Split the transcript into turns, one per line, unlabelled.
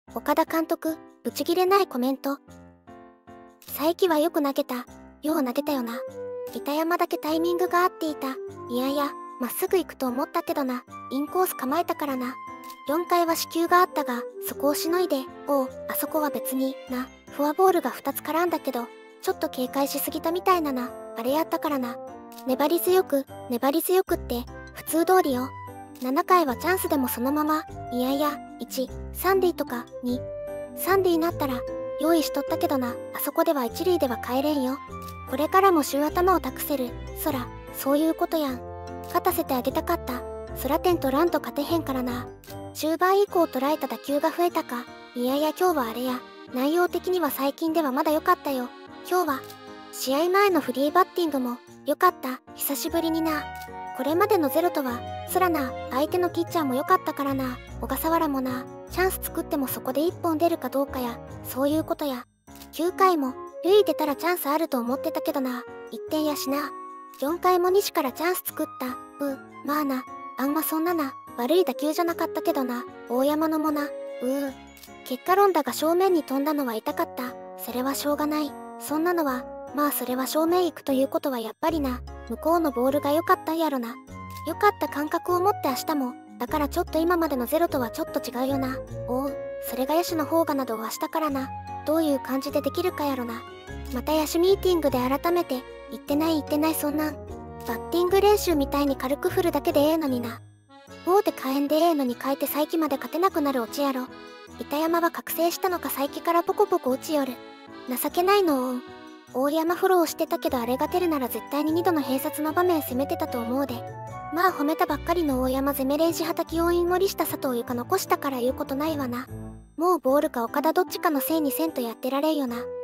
岡田監督、ブチギレないコメント。佐伯はよく投げた。よう投げたよな。板山だけタイミングが合っていた。いやいや、まっすぐ行くと思ったけどな。インコース構えたからな。4回は四球があったが、そこをしのいで、あそこは別に、な。フォアボールが2つ絡んだけど、ちょっと警戒しすぎたみたいなな。あれやったからな。粘り強くって、普通通りよ。7回はチャンスでもそのまま、いやいや、1、3塁とか、2、3塁になったら、用意しとったけどな、あそこでは1塁では帰れんよ。これからも週頭を託せる、そら、そういうことやん。勝たせてあげたかった。空点とランと勝てへんからな。中盤以降捉えた打球が増えたか。いやいや今日はあれや。内容的には最近ではまだ良かったよ。今日は、試合前のフリーバッティングも、良かった。久しぶりにな。これまでのゼロとは、そらな、相手のピッチャーも良かったからな。小笠原もな、チャンス作ってもそこで1本出るかどうかや。そういうことや。9回も、塁出たらチャンスあると思ってたけどな。1点やしな。4回も西からチャンス作った。まあな。あんまそんなな。悪い打球じゃなかったけどな。大山のもな。結果論だが正面に飛んだのは痛かった。それはしょうがない。そんなのは、まあそれは正面行くということはやっぱりな。向こうのボールが良かったんやろな。良かった感覚を持って明日も。だからちょっと今までのゼロとはちょっと違うよな。それが野手の方がなどは明日からな。どういう感じでできるかやろな。また野手ミーティングで改めて、言ってないそんなん。バッティング練習みたいに軽く振るだけでええのにな。で火炎でええのに変えて佐伯まで勝てなくなるオチやろ。板山は覚醒したのか佐伯からポコポコ打ちよる。情けないのを大山フォローしてたけどあれが出るなら絶対に2度の併殺の場面攻めてたと思うで。まあ褒めたばっかりの大山攻め練習はたき要員森下佐藤ゆか残したから言うことないわな。もうボールか岡田どっちかのせいにせんとやってられんよな。